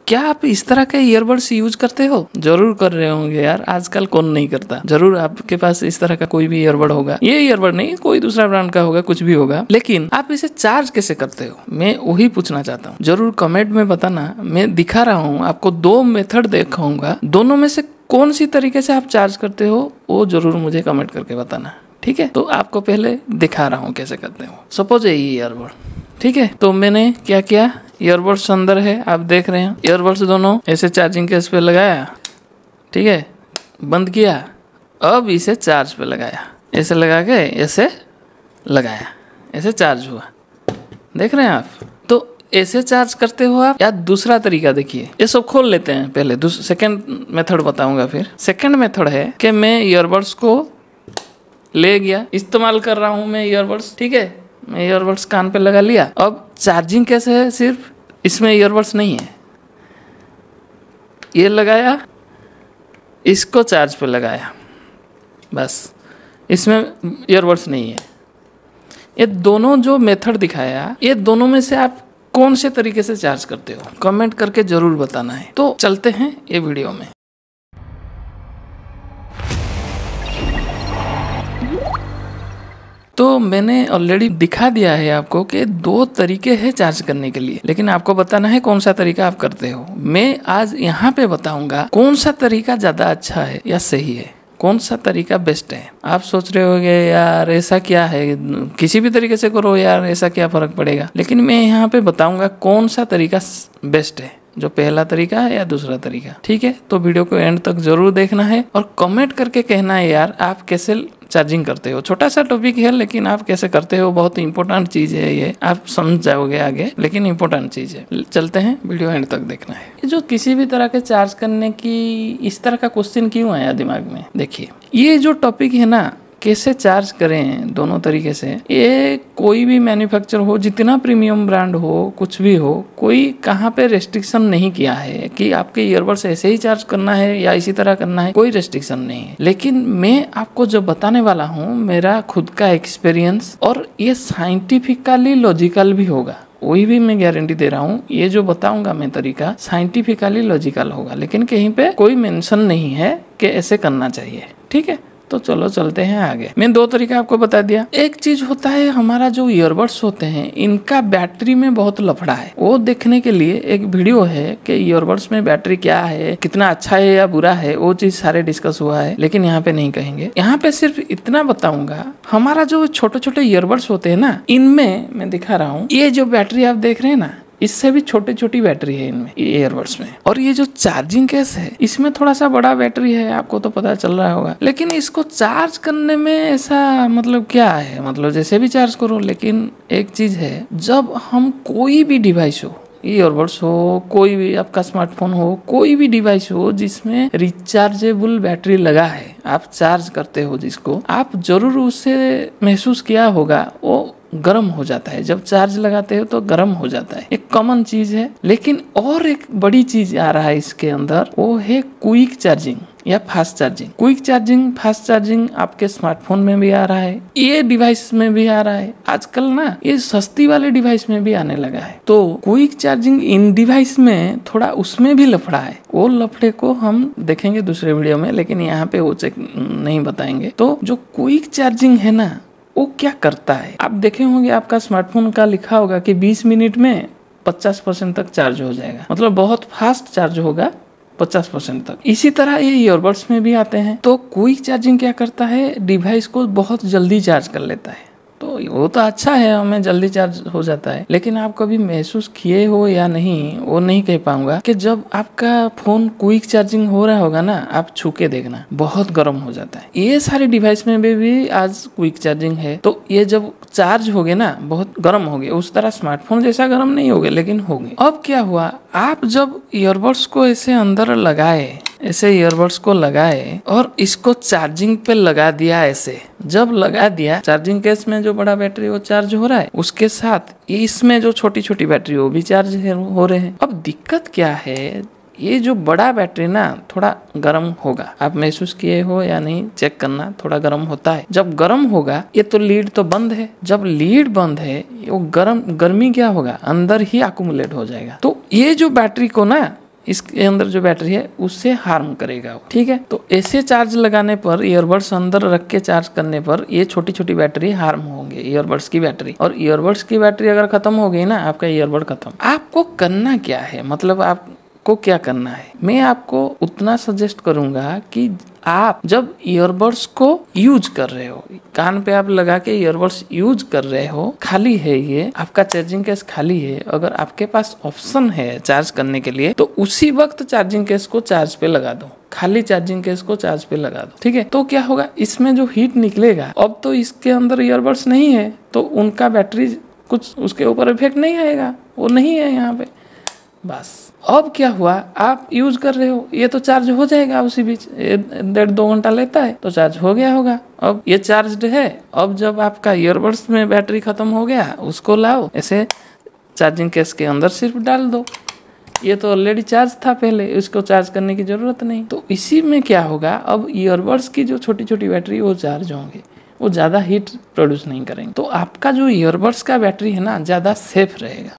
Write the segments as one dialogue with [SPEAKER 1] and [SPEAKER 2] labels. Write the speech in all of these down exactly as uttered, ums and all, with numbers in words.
[SPEAKER 1] क्या आप इस तरह के ईयरबड्स यूज करते हो? जरूर कर रहे होंगे यार, आजकल कौन नहीं करता। जरूर आपके पास इस तरह का कोई भी ईयरबड होगा। ये ईयरबड नहीं, कोई दूसरा ब्रांड का होगा, कुछ भी होगा, लेकिन आप इसे चार्ज कैसे करते हो, मैं वही पूछना चाहता हूँ। जरूर कमेंट में बताना। मैं दिखा रहा हूँ आपको, दो मेथड दिखाऊंगा, दोनों में से कौन सी तरीके से आप चार्ज करते हो वो जरूर मुझे कमेंट करके बताना, ठीक है। तो आपको पहले दिखा रहा हूँ कैसे करते हो। सपोज ये ईयरबड, ठीक है। तो मैंने क्या किया, ईयरबड्स अंदर है, आप देख रहे हैं। ईयरबड्स दोनों ऐसे चार्जिंग केस पे लगाया, ठीक है, बंद किया। अब इसे चार्ज पे लगाया, ऐसे लगा के ऐसे लगाया, ऐसे चार्ज हुआ। देख रहे हैं आप? तो ऐसे चार्ज करते हो आप, या दूसरा तरीका देखिए। ये सब खोल लेते हैं पहले, सेकंड मेथड बताऊंगा फिर। सेकंड मेथड है कि मैं ईयरबड्स को ले गया, इस्तेमाल कर रहा हूं मैं ईयरबड्स, ठीक है। मैं ईयरबड्स कान पे लगा लिया। अब चार्जिंग कैसे है, सिर्फ इसमें ईयरबड्स नहीं है, ये लगाया, इसको चार्ज पे लगाया, बस, इसमें ईयरबड्स नहीं है। ये दोनों जो मेथड दिखाया, ये दोनों में से आप कौन से तरीके से चार्ज करते हो, कमेंट करके जरूर बताना है। तो चलते हैं ये वीडियो में। तो मैंने ऑलरेडी दिखा दिया है आपको कि दो तरीके हैं चार्ज करने के लिए, लेकिन आपको बताना है कौन सा तरीका आप करते हो। मैं आज यहाँ पे बताऊंगा कौन सा तरीका ज्यादा अच्छा है या सही है, कौन सा तरीका बेस्ट है। आप सोच रहे होगे यार ऐसा क्या है, किसी भी तरीके से करो यार, ऐसा क्या फर्क पड़ेगा। लेकिन मैं यहाँ पे बताऊंगा कौन सा तरीका बेस्ट है, जो पहला तरीका है या दूसरा तरीका, ठीक है। तो वीडियो को एंड तक जरूर देखना है और कमेंट करके कहना है यार आप कैसे चार्जिंग करते हो। छोटा सा टॉपिक है, लेकिन आप कैसे करते हो बहुत इंपॉर्टेंट चीज है, ये आप समझ जाओगे आगे, लेकिन इंपॉर्टेंट चीज है। चलते हैं, वीडियो एंड तक देखना है। ये जो किसी भी तरह के चार्ज करने की इस तरह का क्वेश्चन क्यों आया दिमाग में, देखिए ये जो टॉपिक है ना, कैसे चार्ज करें दोनों तरीके से, ये कोई भी मैन्युफैक्चर हो, जितना प्रीमियम ब्रांड हो, कुछ भी हो, कोई कहाँ पे रेस्ट्रिक्शन नहीं किया है कि आपके ईयरबड्स ऐसे ही चार्ज करना है या इसी तरह करना है, कोई रेस्ट्रिक्शन नहीं है। लेकिन मैं आपको जो बताने वाला हूँ, मेरा खुद का एक्सपीरियंस, और ये साइंटिफिकली लॉजिकल भी होगा, वही भी मैं गारंटी दे रहा हूँ। ये जो बताऊंगा मैं तरीका साइंटिफिकली लॉजिकल होगा, लेकिन कहीं पे कोई मेंशन नहीं है कि ऐसे करना चाहिए, ठीक है। तो चलो चलते हैं आगे। मैं दो तरीका आपको बता दिया। एक चीज होता है, हमारा जो ईयरबड्स होते हैं इनका बैटरी में बहुत लफड़ा है। वो देखने के लिए एक वीडियो है कि ईयरबड्स में बैटरी क्या है, कितना अच्छा है या बुरा है, वो चीज सारे डिस्कस हुआ है, लेकिन यहाँ पे नहीं कहेंगे। यहाँ पे सिर्फ इतना बताऊंगा, हमारा जो छोटे छोटे ईयरबड्स होते हैं ना, इनमें मैं दिखा रहा हूँ, ये जो बैटरी आप देख रहे हैं ना, इससे भी छोटी छोटी बैटरी है इनमें, ईयरबड्स में। और ये जो चार्जिंग केस है, इसमें थोड़ा सा बड़ा बैटरी है, आपको तो पता चल रहा होगा। लेकिन इसको चार्ज करने में ऐसा मतलब क्या है, मतलब जैसे भी चार्ज करो। लेकिन एक चीज है, जब हम कोई भी डिवाइस हो, ईयरबड्स हो, कोई भी आपका स्मार्टफोन हो, कोई भी डिवाइस हो जिसमें रिचार्जेबल बैटरी लगा है, आप चार्ज करते हो जिसको, आप जरूर उससे महसूस किया होगा, वो गर्म हो जाता है। जब चार्ज लगाते हो तो गर्म हो जाता है, एक कॉमन चीज है। लेकिन और एक बड़ी चीज आ रहा है इसके अंदर, वो है क्विक चार्जिंग या fast charging. Quick charging, fast charging आपके स्मार्टफोन में भी आ रहा है, ये डिवाइस में भी आ रहा है। आजकल ना ये सस्ती वाले डिवाइस में भी आने लगा है। तो क्विक चार्जिंग इन डिवाइस में थोड़ा उसमें भी लफड़ा है, वो लफड़े को हम देखेंगे दूसरे वीडियो में, लेकिन यहाँ पे वो चेक नहीं बताएंगे। तो जो क्विक चार्जिंग है ना, वो क्या करता है, आप देखे होंगे, आपका स्मार्टफोन का लिखा होगा कि बीस मिनट में पचास परसेंट तक चार्ज हो जाएगा, मतलब बहुत फास्ट चार्ज होगा पचास परसेंट तक। इसी तरह ये ईयरबड्स में भी आते हैं। तो क्विक चार्जिंग क्या करता है, डिवाइस को बहुत जल्दी चार्ज कर लेता है। तो वो तो अच्छा है, हमें जल्दी चार्ज हो जाता है। लेकिन आप कभी महसूस किए हो या नहीं, वो नहीं कह पाऊंगा, कि जब आपका फोन क्विक चार्जिंग हो रहा होगा ना, आप छू के देखना, बहुत गर्म हो जाता है। ये सारे डिवाइस में भी, भी आज क्विक चार्जिंग है। तो ये जब चार्ज हो गए ना, बहुत गर्म हो गए, उस तरह स्मार्टफोन जैसा गर्म नहीं हो गए, लेकिन हो गए। अब क्या हुआ, आप जब ईयरबड्स को ऐसे अंदर लगाए, ऐसे ईयरबड्स को लगाए और इसको चार्जिंग पे लगा दिया, ऐसे जब लगा दिया, चार्जिंग केस में जो बड़ा बैटरी वो चार्ज हो रहा है, उसके साथ इसमें जो छोटी छोटी बैटरी वो भी चार्ज हो रहे हैं। अब दिक्कत क्या है, ये जो बड़ा बैटरी ना थोड़ा गर्म होगा, आप महसूस किए हो या नहीं चेक करना, थोड़ा गर्म होता है। जब गर्म होगा, ये तो लीड तो बंद है, जब लीड बंद है, वो गर्म गर्मी क्या होगा, अंदर ही अकुमुलेट हो जाएगा। तो ये जो बैटरी को ना, इसके अंदर जो बैटरी है उससे हार्म करेगा वो, ठीक है। तो ऐसे चार्ज लगाने पर, ईयरबड्स अंदर रख के चार्ज करने पर ये छोटी छोटी बैटरी हार्म होंगे, ईयरबड्स की बैटरी। और ईयरबड्स की बैटरी अगर खत्म हो गई ना, आपका ईयरबड खत्म। आपको करना क्या है, मतलब आप को क्या करना है, मैं आपको उतना सजेस्ट करूंगा कि आप जब ईयरबड्स को यूज कर रहे हो, कान पे आप लगा के ईयरबड्स यूज कर रहे हो, खाली है ये आपका चार्जिंग केस खाली है, अगर आपके पास ऑप्शन है चार्ज करने के लिए तो उसी वक्त चार्जिंग केस को चार्ज पे लगा दो, खाली चार्जिंग केस को चार्ज पे लगा दो, ठीक है। तो क्या होगा, इसमें जो हीट निकलेगा, अब तो इसके अंदर ईयरबड्स नहीं है तो उनका बैटरी कुछ उसके ऊपर इफेक्ट नहीं आएगा, वो नहीं है यहाँ पे। बस अब क्या हुआ, आप यूज कर रहे हो, ये तो चार्ज हो जाएगा उसी बीच, डेढ़ दो घंटा लेता है तो चार्ज हो गया होगा। अब ये चार्ज्ड है, अब जब आपका ईयरबड्स में बैटरी खत्म हो गया, उसको लाओ ऐसे चार्जिंग केस के अंदर सिर्फ डाल दो, ये तो ऑलरेडी चार्ज था पहले, इसको चार्ज करने की जरूरत नहीं। तो इसी में क्या होगा, अब ईयरबड्स की जो छोटी छोटी बैटरी वो चार्ज होंगे, वो ज्यादा हीट प्रोड्यूस नहीं करेंगे, तो आपका जो ईयरबड्स का बैटरी है ना ज्यादा सेफ रहेगा।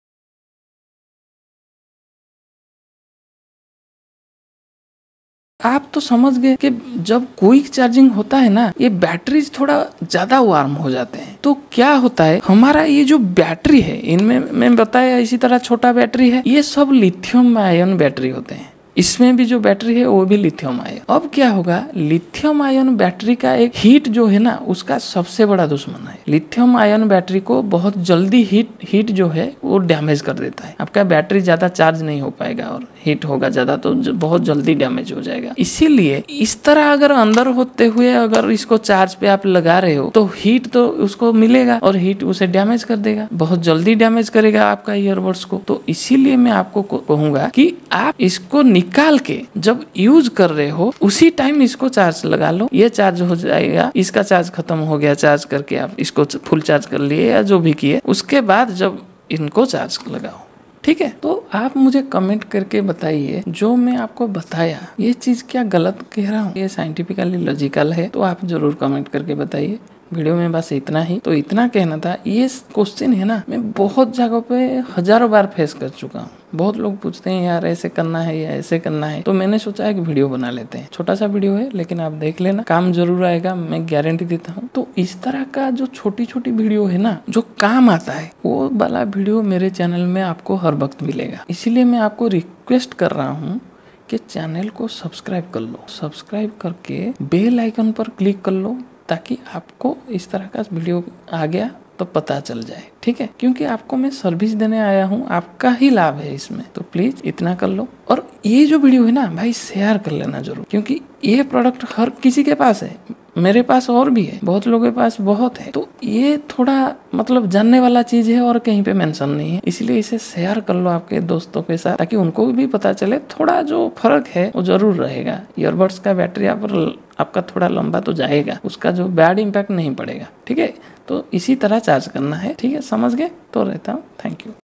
[SPEAKER 1] आप तो समझ गए कि जब क्विक चार्जिंग होता है ना, ये बैटरीज थोड़ा ज्यादा वार्म हो जाते हैं। तो क्या होता है, हमारा ये जो बैटरी है, इनमें मैं बताया इसी तरह छोटा बैटरी है, ये सब लिथियम आयन बैटरी होते हैं। इसमें भी जो बैटरी है वो भी लिथियम आयन। अब क्या होगा, लिथियम आयन बैटरी का एक हीट जो है ना उसका सबसे बड़ा दुश्मन है। लिथियम आयन बैटरी को बहुत जल्दी हीट हीट जो है वो डैमेज कर देता है, आपका बैटरी ज्यादा चार्ज नहीं हो पाएगा और हीट होगा ज्यादा तो बहुत जल्दी डैमेज हो जाएगा। इसीलिए इस तरह अगर अंदर होते हुए अगर इसको चार्ज पे आप लगा रहे हो तो हीट तो उसको मिलेगा और हीट उसे डैमेज कर देगा, बहुत जल्दी डैमेज करेगा आपका ईयरबड्स को। तो इसीलिए मैं आपको कहूंगा कि आप इसको निकाल के जब यूज कर रहे हो उसी टाइम इसको चार्ज लगा लो, ये चार्ज हो जाएगा। इसका चार्ज खत्म हो गया, चार्ज करके आप इसको फुल चार्ज कर लिए या जो भी किए, उसके बाद जब इनको चार्ज लगाओ, ठीक है। तो आप मुझे कमेंट करके बताइए जो मैं आपको बताया ये चीज क्या गलत कह रहा हूँ, ये साइंटिफिकली लॉजिकल है, तो आप जरूर कमेंट करके बताइए। वीडियो में बस इतना ही, तो इतना कहना था। ये क्वेश्चन है ना मैं बहुत जगहों पे हजारों बार फेस कर चुका हूँ। बहुत लोग पूछते हैं यार ऐसे करना है या ऐसे करना है, तो मैंने सोचा एक वीडियो बना लेते हैं। छोटा सा वीडियो है लेकिन आप देख लेना, काम जरूर आएगा, मैं गारंटी देता हूँ। तो इस तरह का जो छोटी छोटी वीडियो है ना जो काम आता है, वो वाला वीडियो मेरे चैनल में आपको हर वक्त मिलेगा। इसीलिए मैं आपको रिक्वेस्ट कर रहा हूँ कि चैनल को सब्सक्राइब कर लो, सब्सक्राइब करके बेल आइकन पर क्लिक कर लो ताकि आपको इस तरह का वीडियो आ गया तो पता चल जाए, ठीक है। क्योंकि आपको मैं सर्विस देने आया हूँ, आपका ही लाभ है इसमें, तो प्लीज इतना कर लो। और ये जो वीडियो है ना भाई शेयर कर लेना जरूर, क्योंकि ये प्रोडक्ट हर किसी के पास है, मेरे पास और भी है, बहुत लोगों के पास बहुत है। तो ये थोड़ा मतलब जानने वाला चीज है और कहीं पे मेंशन नहीं है, इसलिए इसे शेयर कर लो आपके दोस्तों के साथ ताकि उनको भी पता चले। थोड़ा जो फर्क है वो जरूर रहेगा। ईयरबड्स का बैटरी आप आपका थोड़ा लंबा तो जाएगा, उसका जो बैड इम्पैक्ट नहीं पड़ेगा, ठीक है। तो इसी तरह चार्ज करना है, ठीक है, समझ गए तो रहता हूँ। Thank you.